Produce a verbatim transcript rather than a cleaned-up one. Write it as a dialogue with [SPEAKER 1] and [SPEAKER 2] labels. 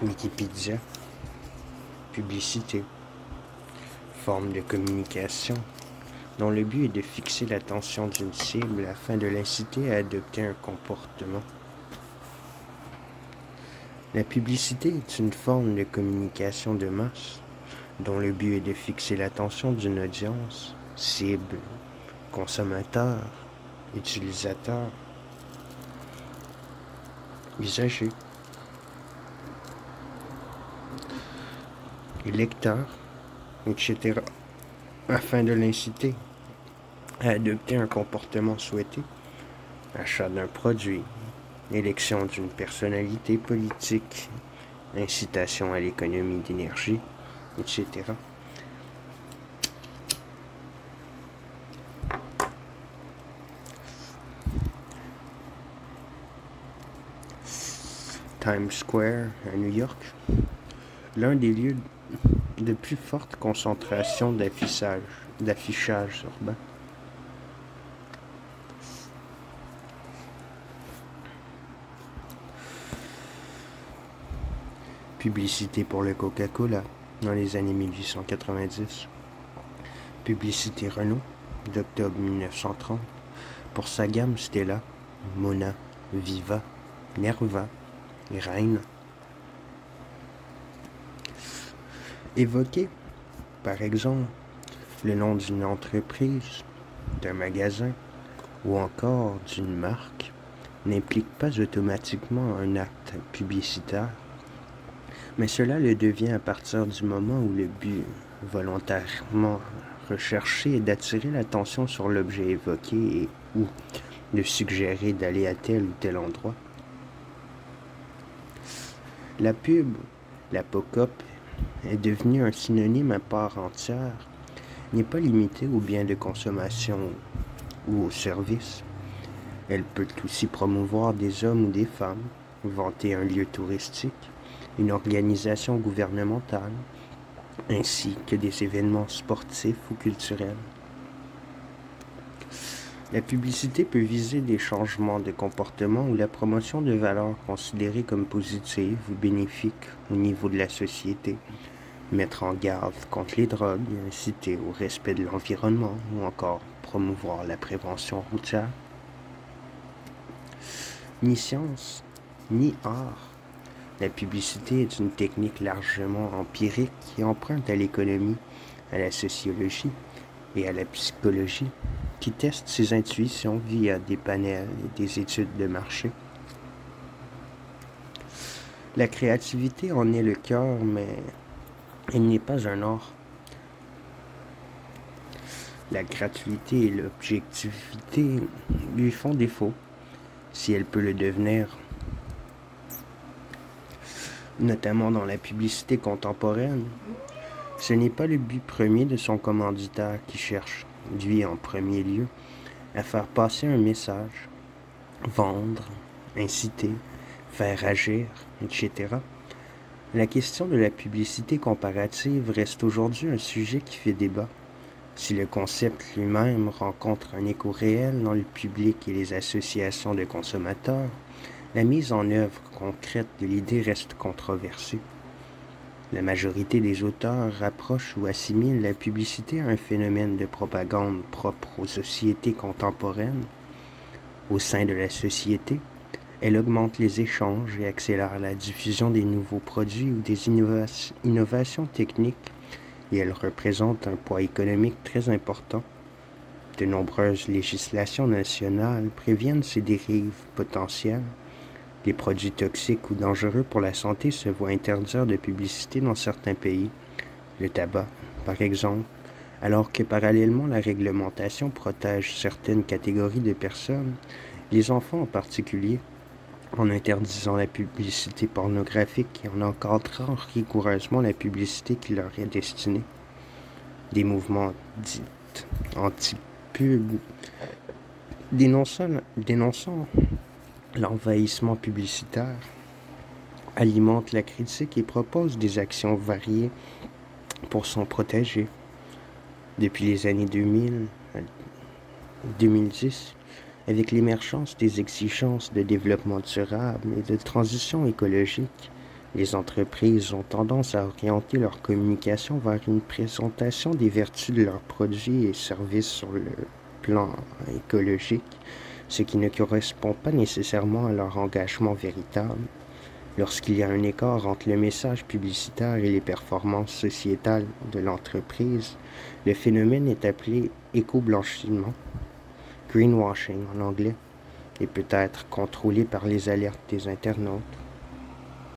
[SPEAKER 1] Wikipédia. Publicité. Forme de communication dont le but est de fixer l'attention d'une cible afin de l'inciter à adopter un comportement. La publicité est une forme de communication de masse dont le but est de fixer l'attention d'une audience, cible, consommateur, utilisateur, usager, lecteur, et cetera, afin de l'inciter à adopter un comportement souhaité, achat d'un produit, élection d'une personnalité politique, incitation à l'économie d'énergie, et cetera. Times Square à New York, l'un des lieux de plus forte concentration d'affichage, d'affichage urbain. Publicité pour le Coca-Cola dans les années mille huit cent quatre-vingt-dix. Publicité Renault d'octobre mille neuf cent trente pour sa gamme Stella, Mona, Viva, Nerva et Reine. Évoquer, par exemple, le nom d'une entreprise, d'un magasin ou encore d'une marque n'implique pas automatiquement un acte publicitaire, mais cela le devient à partir du moment où le but volontairement recherché est d'attirer l'attention sur l'objet évoqué et ou de suggérer d'aller à tel ou tel endroit. La pub, la pop-up, est devenue un synonyme à part entière, n'est pas limitée aux biens de consommation ou aux services. Elle peut aussi promouvoir des hommes ou des femmes, vanter un lieu touristique, une organisation gouvernementale, ainsi que des événements sportifs ou culturels. La publicité peut viser des changements de comportement ou la promotion de valeurs considérées comme positives ou bénéfiques au niveau de la société, mettre en garde contre les drogues, inciter au respect de l'environnement ou encore promouvoir la prévention routière. Ni science, ni art, la publicité est une technique largement empirique qui emprunte à l'économie, à la sociologie et à la psychologie, qui teste ses intuitions via des panels et des études de marché. La créativité en est le cœur, mais elle n'est pas un art. La gratuité et l'objectivité lui font défaut, si elle peut le devenir, notamment dans la publicité contemporaine. Ce n'est pas le but premier de son commanditaire qui cherche, lui en premier lieu, à faire passer un message, vendre, inciter, faire agir, et cetera. La question de la publicité comparative reste aujourd'hui un sujet qui fait débat. Si le concept lui-même rencontre un écho réel dans le public et les associations de consommateurs, la mise en œuvre concrète de l'idée reste controversée. La majorité des auteurs rapprochent ou assimilent la publicité à un phénomène de propagande propre aux sociétés contemporaines. Au sein de la société, elle augmente les échanges et accélère la diffusion des nouveaux produits ou des innova- innovations techniques, et elle représente un poids économique très important. De nombreuses législations nationales préviennent ces dérives potentielles. Les produits toxiques ou dangereux pour la santé se voient interdire de publicité dans certains pays, le tabac par exemple, alors que parallèlement la réglementation protège certaines catégories de personnes, les enfants en particulier, en interdisant la publicité pornographique et en encadrant rigoureusement la publicité qui leur est destinée. Des mouvements dits anti-pub dénonçant, dénonçant l'envahissement publicitaire, alimente la critique et propose des actions variées pour s'en protéger. Depuis les années deux mille à deux mille dix, avec l'émergence des exigences de développement durable et de transition écologique, Les entreprises ont tendance à orienter leur communication vers une présentation des vertus de leurs produits et services sur le plan écologique, ce qui ne correspond pas nécessairement à leur engagement véritable. Lorsqu'il y a un écart entre le message publicitaire et les performances sociétales de l'entreprise, le phénomène est appelé éco-blanchiment, greenwashing en anglais, et peut être contrôlé par les alertes des internautes.